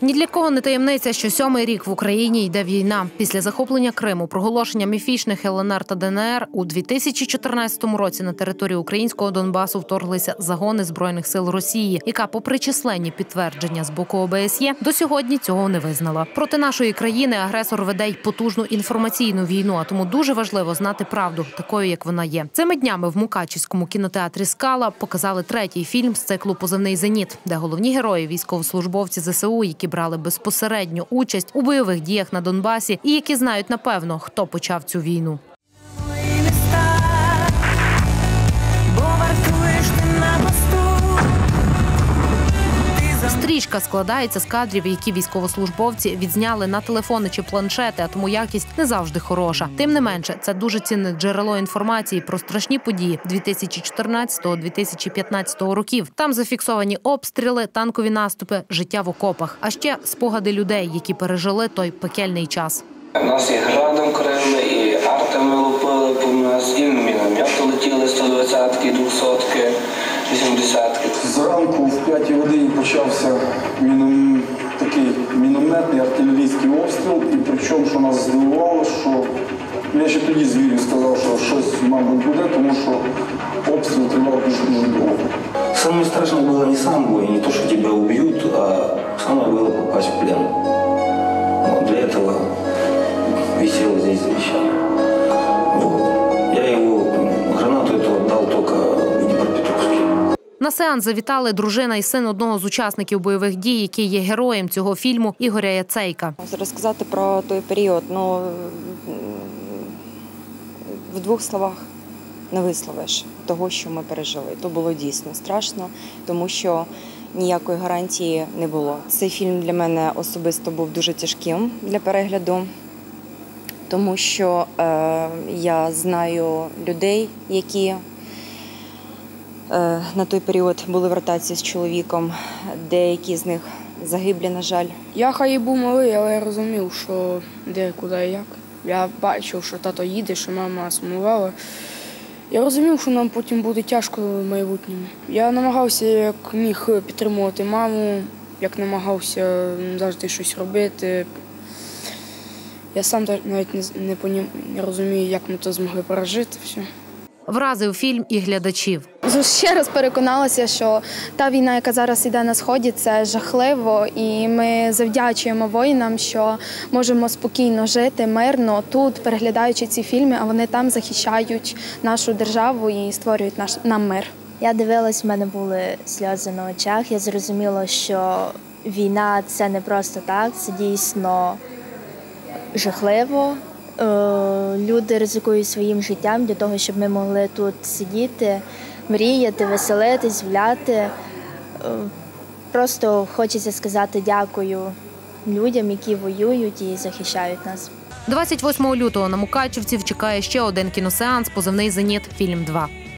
Ні для кого не таємниця, що 7-й рік в Україні йде війна. Після захоплення Криму, проголошення міфічних ЛНР та ДНР, у 2014 році на територію українського Донбасу вторглися загони Збройних сил Росії, яка, попри численні підтвердження з боку ОБСЄ, до сьогодні цього не визнала. Проти нашої країни агресор веде й потужну інформаційну війну, а тому дуже важливо знати правду, такою, як вона є. Цими днями в Мукачівському кінотеатрі «Скала» показали 3-й фільм з циклу «Позивний Зеніт», де головні герої – військовослужбовці ЗСУ, які брали безпосередню участь у бойових діях на Донбасі і які знають напевно, хто почав цю війну. Стрічка складається з кадрів, які військовослужбовці відзняли на телефони чи планшети, а тому якість не завжди хороша. Тим не менше, це дуже цінне джерело інформації про страшні події 2014-2015 років. Там зафіксовані обстріли, танкові наступи, життя в окопах, а ще спогади людей, які пережили той пекельний час. Нас і градом крили, і артами лупили по нас, і міномети летіли 120-ки, 200-ки, 80-ки. Зранку в 5-й годині почався такий мінометний артилерійський обстріл. І причому, що нас здивувало, що я ще тоді звірю сказав, що щось, мабуть, буде, тому що обстріл тривав дуже довго. Самое страшное было не сам бой, не то, что тебя убьют, а самое было попасть в плен. Вот для этого висел здесь завещание. Вот. Я его, гранату эту отдал только в Днепропетровске. На сеанс завітали дружина і син одного з учасників бойових дій, який є героєм цього фільму, Ігоря Яцейка. Розказати про той період, в 2 словах не висловиш того, що ми пережили. То було дійсно страшно, тому що ніякої гарантії не було. Цей фільм для мене особисто був дуже тяжким для перегляду, тому що я знаю людей, які на той період були в ротації з чоловіком, деякі з них загиблі, на жаль. Я хай і був малий, але я розумів, що де, куди і як. Я бачив, що тато їде, що мама сумувала. Я розумів, що нам потім буде тяжко в майбутньому. Я намагався, як міг, підтримувати маму, як намагався завжди щось робити. Я сам навіть не розумію, як ми це змогли пережити все. Вразив фільм і глядачів. Ще раз переконалася, що та війна, яка зараз йде на Сході, це жахливо. І ми завдячуємо воїнам, що можемо спокійно жити, мирно тут, переглядаючи ці фільми, а вони там захищають нашу державу і створюють нам мир. Я дивилась, в мене були сльози на очах. Я зрозуміла, що війна – це не просто так, це дійсно жахливо. Люди ризикують своїм життям для того, щоб ми могли тут сидіти, мріяти, веселитись, гуляти. Просто хочеться сказати дякую людям, які воюють і захищають нас. 28 лютого на Мукачівців чекає ще один кіносеанс «Позивний Зеніт. Фільм 2».